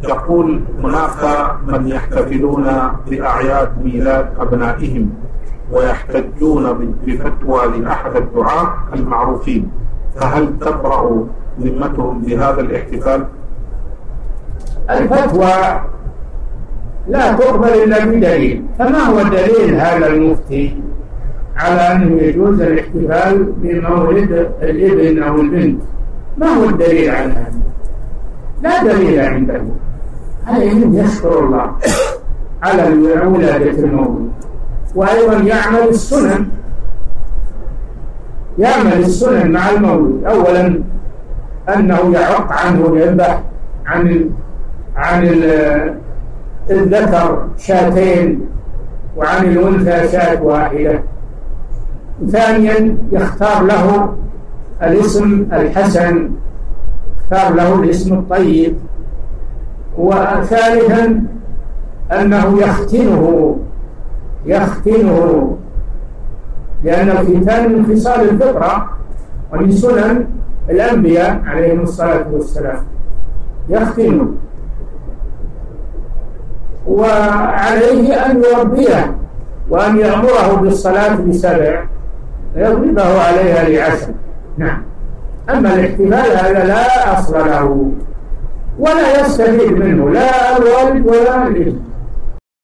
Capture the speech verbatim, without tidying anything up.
يقول هناك من يحتفلون بأعياد ميلاد أبنائهم ويحتجون بفتوى لأحد الدعاة المعروفين، فهل تبرأ ذمتهم بهذا الاحتفال؟ الفتوى لا تقبل إلا بدليل، فما هو دليل هذا المفتي على أنه يجوز الاحتفال بمولد الابن أو البنت؟ ما هو الدليل على هذا؟ لا دليل عنده. عليهم يشكر الله على ولادة المولود، وأيضا يعمل السنن يعمل السنن مع المولود. أولا أنه يعق عنه ويذبح عن عن الذكر شاتين وعن الأنثى شاة واحدة. ثانيا يختار له الاسم الحسن، يختار له الاسم الطيب. وثالثا أنه يختنه يختنه لأن الختان من خصال الفطرة ومن سنن الأنبياء عليهم الصلاة والسلام، يختنه. وعليه أن يربيه وأن يأمره بالصلاة بسبع ويضربه عليها لعشر. نعم. أما الاحتفال هذا لا أصل له ولا يستفيد منه لا الوالد ولا الابن.